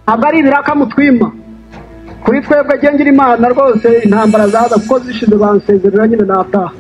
ntabwo ari ibiraka mutwima kuri twebwe gengera Imana rwose intambara zaza kuko zishize bansezerera nyine nataha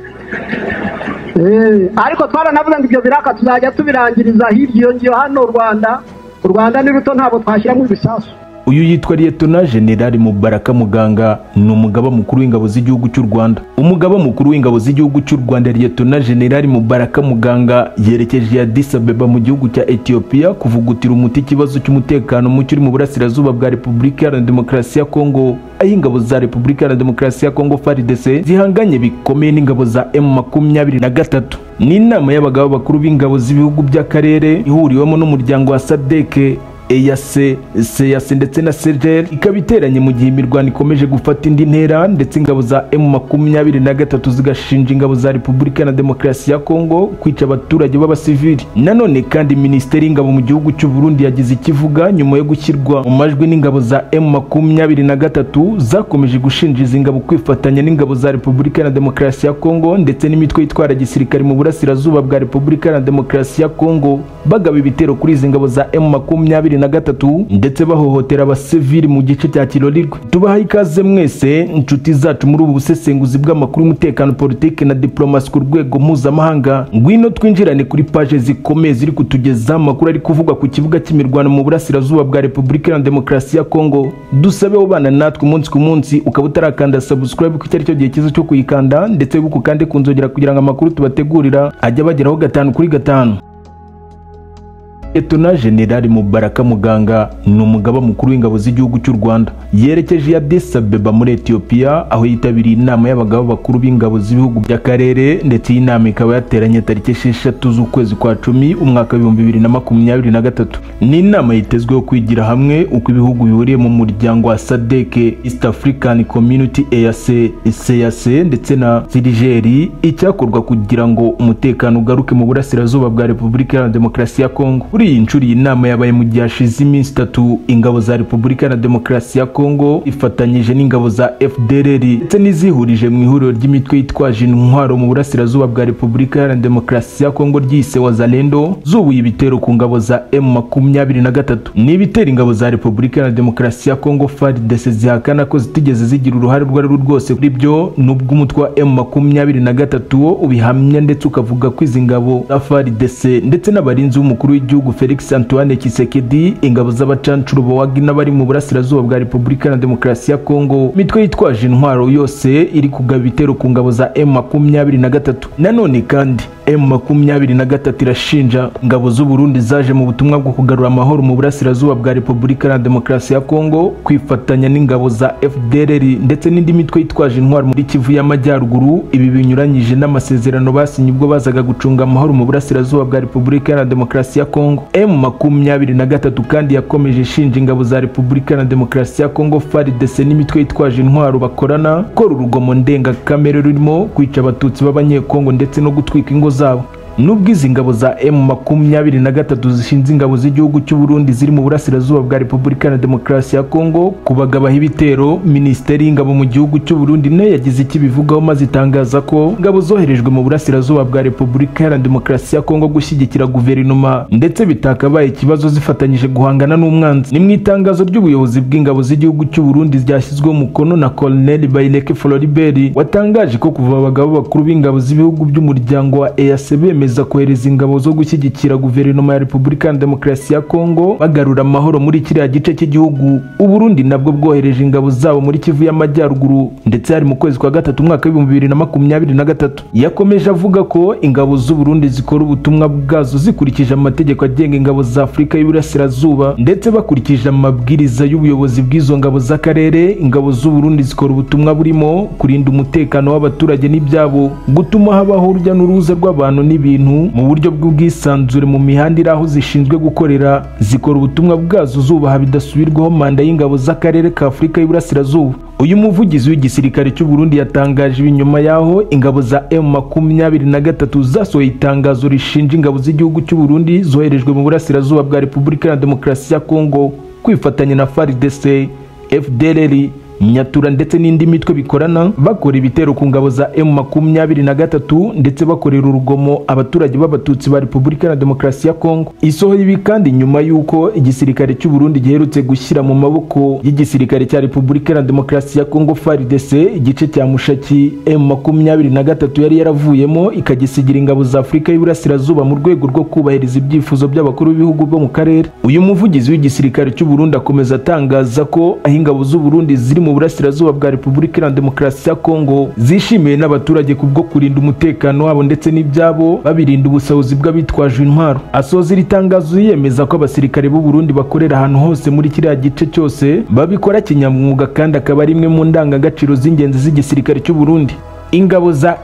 ariko twaranavuze ngo ibyo biraka tuzajya tubirangiriza hirya iyo ngiyo hano u Rwanda ni ruto ntabwo twashyiramo ibisasu. Uyu yitwa Lieutenant General Mubaraka Muganga ni umugaba mukuru w'ingabo z'igihugu cy'u Rwanda. Umugaba mukuru w'ingabo z'igihugu cy'u Rwanda Lieutenant General Mubaraka Muganga yerekeje Addis Ababa mu gihugu cya Ethiopia kuvugutira umuti ikibazo cy'umutekano muke uri mu burasirazuba bwa Repubulika Iharanira Demokarasi ya Kongo, aho ingabo za Repubulika Iharanira Demokarasi ya Kongo FARDC zihanganye bikomeye n'ingabo za M23. Ni inama y'abagabo bakuru b'ingabo z'ibihugu by'akarere ihuriwemo n'umuryango wa SADC, EAC, CEAC ndetse na CEGER ikaba iteranye mu gihe imirwano ikomeje gufata indi ntera ndetse ingabo za M23 zigashinja ingabo za Repubulika Iharanira Demokarasi ya Kongo kwica abaturage b'abasivili. Nanone kandi Minisiteri y'Ingabo mu gihugu cy'u Burundi yagize ikivuga nyuma yo gushyirwa mu majwi n'ingabo za M23 zakomeje gushinja izi ngabo kwifatanya n'ingabo za Repubulika Iharanira Demokarasi ya Kongo ndetse n'imitwe yitwara gisirikare mu burasirazuba bwa Repubulika Iharanira Demokarasi ya Kongo bagaba ibitero kuri izi ngabo za M23 ndetse bahohotera abasivili mu gice cya Kirorirwe. Tubaha ikaze mwese inshuti zacu muri ubu busesenguzi bw'amakuru y'umutekano, politike na diplomasi ku rwego mpuzamahanga. Ngwino twinjirane kuri page zikomeye ziri kutugezaho amakuru ari kuvugwa ku kibuga cy'imirwano mu burasirazuba bwa Repubulika Iharanira Demokarasi ya Kongo. Dusabe ubana natwe umunsi ku munsi, ukaba utarakanda subscribe ku cyari cyo gihe cyiza cyo kuyikanda ndetse wibuke kandi kunzogera kugira ngo amakuru tubategurira ajye bageraho 5 kuri 5. Lieutenant General Mubaraka Muganga ni umugaba mukuru w'ingabo z'igihugu cy'u Rwanda yerekeje Addis Ababa muri Ethiopia aho yitabiriye inama y'abagabo bakuru b'ingabo z'ibihugu by'akarere ndetse iyi nama ikaba yateranye tariki 6 z'ukwezi kwa 10 umwaka 2023. Ni inama yitezweho kwigira hamwe uko ibihugu bihuriye mu muryango wa SADC, East African Community, EAC, CEAC ndetse na CEGER icyakorwa kugira ngo umutekano ugaruke mu burasirazuba bwa Repubulika Iharanira Demokarasi ya Kongo. Iyi nshuro iyi nama yabaye mu gihe hashize iminsi 3 ingabo za Repubulika Iharanira Demokarasi ya Kongo ifatanyije n'ingabo za FDLR ndetse n'izihurije mu ihuriro ry'imitwe yitwaje intwaro mu burasirazuba bwa Repubulika Iharanira Demokarasi ya Kongo ryise Wazalendo zubuye ibitero ku ngabo za M23. Ni ibitero ingabo za Repubulika Iharanira Demokarasi ya Kongo FARDC zihakana ko zitigeze zigira uruhare rwose kuri byo, nubwo umutwe wa M23 ubihamya ndetse ukavuga ko izi ngabo za FARDC ndetse n'abarinzi b'umukuru w'igihugu Felix Antoine Tshisekedi, ingabo z'abacancuro bawagina bari mu burasirazuba bwa Repubulika Iharanira Demokarasi ya Kongo, mitwe yitwaje intwaro yose iri kugaba ibitero ku ngabo za M23. Nanone kandi M23 irashinja ingabo z'u Burundi zaje mu butumwa bwo kugarura amahoro mu burasirazuba bwa Repubulika Iharanira Demokarasi ya Kongo kwifatanya n'ingabo za FDLR ndetse n'indi mitwe yitwaje intwaro muri Kivu y'Amajyaruguru. Ibi binyuranyije n'amasezerano basinye ubwo bazaga gucunga amahoro mu burasirazuba bwa Repubulika Iharanira Demokarasi ya Kongo. M23 kandi yakomeje ishinja ingabo za Repubulika Iharanira Demokarasi ya Kongo FARDC n'imitwe yitwaje intwaro bakorana ko urugomo ndengakamere rurimo kwica abatutsi b'abanyekongo ndetse no gutwika ingo zabo. Nubwo izi ngabo za M23 zishinze ingabo z'igihugu cy'u Burundi ziri mu burasirazuba bwa Repubulika Iharanira Demokarasi ya Kongo kubagabaho ibitero, Minisiteri y'Ingabo mu gihugu cy'u Burundi nayo yagize ikibivugaho maze itangaza ko ingabo zoherejwe mu burasirazuba bwa Repubulika Iharanira Demokarasi ya Kongo gushyigikira guverinoma ndetse bitakabaye ikibazo zifatanyije guhangana n'umwanzi. Ni mu itangazo ry'ubuyobozi bw'ingabo z'igihugu cy'u Burundi ryashyizweho umukono na Colonel Baileke Floribert watangaje ko kuva abagabo bakuru b'ingabo z'ibihugu by'umuryango wa EAC bemeza kohereza ingabo zo gushyigikira guverinoma ya Repubulika Iharanira Demokarasi ya Kongo bagarura amahoro muri kiriya gice cy'igihugu. U Burundi nabwo bwohereje ingabo zabo muri Kivu y'Amajyaruguru ndetse hari mu kwezi kwa 3 umwaka 2023. Yakomeje avuga ko ingabo z'u Burundi zikora ubutumwa bwazo zikurikije amategeko agenga ingabo za Afurika y'Iburasirazuba ndetse bakurikije amabwiriza y'ubuyobozi bw'izo ngabo z'akarere. Ingabo z'u Burundi zikora ubutumwa burimo kurinda umutekano w'abaturage n'ibyabo, gutuma habaho urujya n'uruza rw'abantu n'ibintu mu buryo bw'ubwisanzure mu mihanda iri aho zishinzwe gukorera. Zikora ubutumwa bwazo zubaha bidasubirwaho manda y'ingabo z'akarere ka Afurika y'Iburasirazuba. Uyu muvugizi w'igisirikare cy'u Burundi yatangaje ibinyuma yaho ingabo za M23 zasohoye itangazo rishinja ingabo z'igihugu cy'u Burundi zoherejwe mu burasirazuba bwa Repubulika Iharanira Demokarasi ya Kongo kwifatanya na FARDC, FDLR Nyatura ndetse n'indi mitwe bikorana bakora ibitero ku ngabo za M23 ndetse bakorera urugomo abaturage b'abatutsi ba Repubulika ya Demokarasi ya Kongo. Isohoye ibi kandi nyuma y'uko igisirikare cy'u Burundi giherutse gushyira mu maboko y'igisirikare cya Repubulika ya Demokarasi ya Kongo FARDC igice cya Mushaki M23 yari yaravuyemo ikagisigira ingabo za Afurika y'Iburasirazuba mu rwego rwo kubahiriza ibyifuzo by'abakuru b'ibihugu bo mu karere. Uyu muvugizi w'igisirikare cy'u Burundi akomeza atangaza ko aho ingabo z'u Burundi ziri mu burasirazuba bwa Repubulika ya Demokarasi ya Kongo zishimiye n'abaturage kubwo kurinda umutekano wabo ndetse n'ibyabo babirinda ubusahuzi bw'abitwaje intwaro. Asoza iri tangazo yemeza ko abasirikare b'u Burundi bakorera ahantu hose muri kiriya gice cyose babikora kinyamwuga kandi akaba ari imwe mu ndangagaciro z'ingenzi z'igisirikare cy'u Burundi. Ingabo za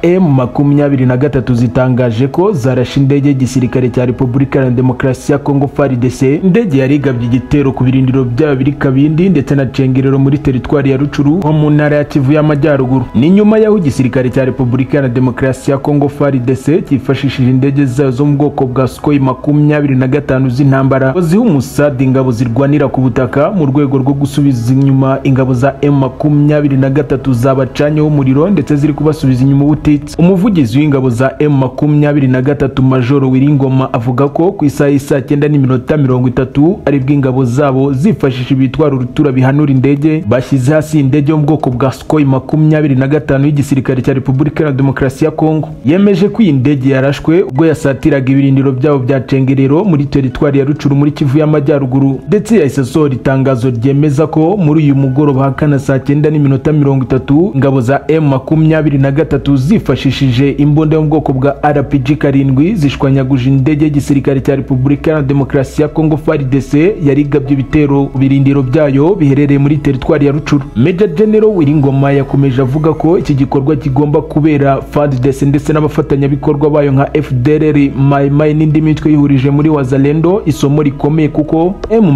M23 zitangaje ko zarashe indege y'igisirikare cya Repubulika ya Demokarasi ya Kongo FARDC. Indege yari igabye igitero ku birindiro bya biri Kabindi ndetse na Cengerero muri teritwari ya Rucuru ho mu ntara ya Kivu y'Amajyaruguru. Ni nyuma y'aho igisirikare cya Repubulika ya Demokarasi ya Kongo FARDC cyifashishije indege zayo zo mu bwoko bwa Sukhoi 25 z'intambara ziha umusadi ingabo zirwanira ku butaka mu rwego rwo gusubiza inyuma ingabo za M23 zabacanyeho umuriro ndetse ziri kubasubiza inyuma ubutitsi. Umuvugizi w'ingabo za M23 Majoro Wiringoma avuga ko ku isaha y'isa 9:30 aribwo ingabo zabo zifashisha ibitwaro rutura bihanura indege bashyize hasi indege yo mu bwoko bwa Sukhoi 25 y'igisirikare cya Repubulika ya Demokarasi ya Kongo. Yemeje ko iyi ndege yarashwe ubwo yasatiraga ibirindiro byabo bya Cengerero muri teritwari ya Rucuru muri Kivu y'Amajyaruguru, ndetse yahise asohora itangazo ryemeza ko muri uyu mugoroba hakana saa 9:30 ingabo za M23 zifashishije imbunda yo mu bwoko bwa RPG 7 zishwanyaguje indege y'igisirikare cya Repubulika ya Demokarasi ya Kongo FARDC yari igabye ibitero birindiro byayo biherereye muri teritwari ya Rucuru. Major General Wiringoma yakomeje avuga ko iki gikorwa kigomba kubera FARDC ndetse n'abafatanyabikorwa bayo nka FDLR, Mai Mai n'indi mitwe yihurije muri Wazalendo isomo rikomeye kuko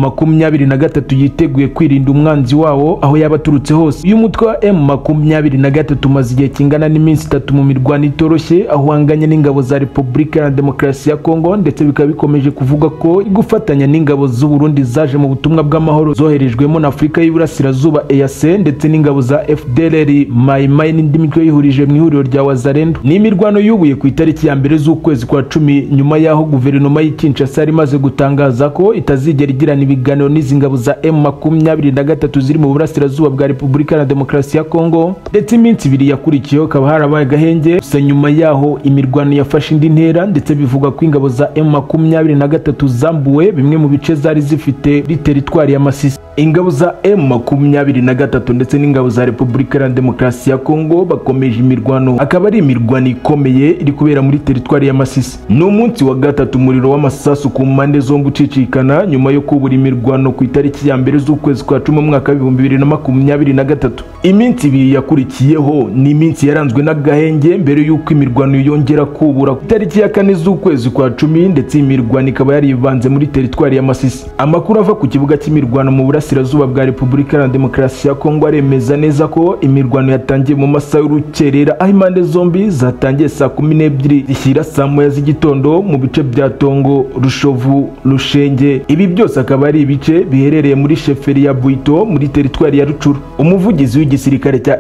M23 yiteguye kwirinda umwanzi wawo aho yaba aturutse hose. Uyu mutwe wa M23 umaze igihe kingana n'iminsi 3 mu mirwano itoroshye aho hanganye n'ingabo za Repubulika ya Demokarasi ya Kongo, ndetse bikaba bikomeje kuvuga ko gufatanya n'ingabo z'u Burundi zaje mu butumwa bw'amahoro zoherejwemo na Afurika y'Iburasirazuba EAC ndetse n'ingabo za FDLR, Mai Mai n'indi mitwe yihurije mu ihuriro rya Wazalendo. Ni imirwano yubuye ku itariki ya mbere z'ukwezi kwa 10 nyuma y'aho guverinoma y'i Kinshasa yari imaze gutangaza ko itazigera igirana ibiganiro n'izi ngabo za M23 ziri mu burasirazuba bwa Repubulika ya Demokarasi ya Kongo, ndetse iminsi ibiri yakurikiyeho kaba harabaye gahenge. Gusa nyuma yaho imirwano yafashe indi ntera ndetse bivuga ko ingabo za M23 zambuwe bimwe mu bice zari zifite muri teritwari ya Masisi. Ingabo za M23 ndetse n'ingabo za Repubulika ya Demokarasi ya Kongo bakomeje imirwano, akaba ari imirwano ikomeye iri kubera muri teritwari ya Masisi. Ni umunsi wa gatatu umuriro w'amasasu ku mpande zombi ucicikana nyuma yo kubura imirwano ku itariki ya mbere z'ukwezi kwa 10 mu mwaka wa 2023. Iminsi ibiri yakurikiyeho ni iminsi yaranzwe n'agahenge mbere y'uko imirwano yongera kubura ku itariki ya 4 z'ukwezi kwa 10, ndetse imirwano ikaba yarivanze muri teritwari ya Masisi. Amakuru ava ku kibuga cy'imirwano mu burasirazuba bwa Repubulika ya Demokarasi ya Kongo aremeza neza ko imirwano yatangiye mu masaha y'urukerera aho impande zombi zatangiye saa 12 zishyira saa 1 z'igitondo mu bice bya Tongo, Rushovu, Rushenge. Ibi byose akaba ari ibice biherereye muri sheferi ya Buito muri teritwari ya Rucuru. Umuvugizi w'igisirikare cya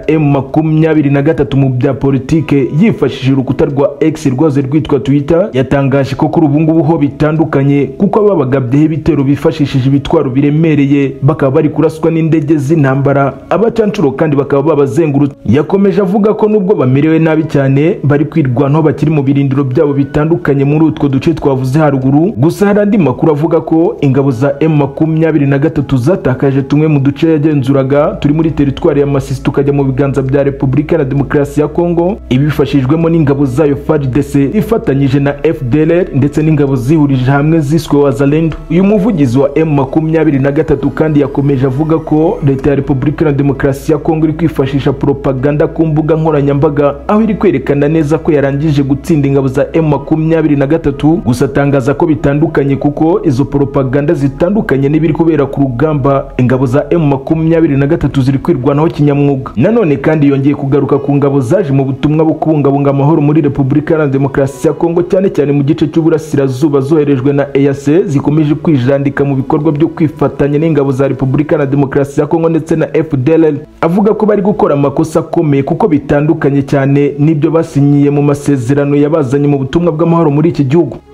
M23 mu bya politike yifashishije urukuta rwa X rwaze rwitwa Twitter yatangaje ko kuri ubu ngubu ho bitandukanye kuko ababagabyeho ibitero bifashishije ibitwaro biremereye bakaba bari kuraswa n'indege z'intambara, abacancuro kandi bakaba babazengurutse. Yakomeje avuga ko nubwo bamerewe nabi cyane bari kwirwanaho bakiri mu birindiro byabo bitandukanye muri utwo duce twavuze haruguru. Gusa hari andi makuru avuga ko ingabo za M23 zatakaje tumwe mu duce yagenzuraga turi muri teritwari ya Masisi tukajya mu biganza bya Repubulika ya Demokarasi ya Kongo, ibifashijwemo n'ingabo zayo FARDC ifatanyije na FDLR ndetse n'ingabo zihurije hamwe ziswe Wazalendo. Uyu muvugizi wa M23 kandi yakomeje avuga ko leta ya Repubulika ya Demokarasi ya Kongo iri kwifashisha propaganda ku mbuga nkoranyambaga aho iri kwerekana neza ko yarangije gutsinda ingabo za M23. Gusa atangaza ko bitandukanye kuko izo propaganda zitandukanye n'ibiri kubera ku rugamba. Ingabo za M23 ziri kwirwanaho kinyamwuga. Nanone kandi yongeye kugaruka ku ngabo zaje mu butumwa bwo kubungabunga amahoro muri Repubulika ya Demokarasi ya Kongo, cyane cyane mu gice cy'uburasirazuba zoherejwe na EAC zikomeje kwijandika mu bikorwa byo kwifatanya n'ingabo za Repubulika na Demokarasi ya Kongo ndetse na FDLR, avuga ko bari gukora amakosa akomeye kuko bitandukanye cyane n'ibyo basinyiye mu masezerano yabazanye mu butumwa bw'amahoro muri iki gihugu.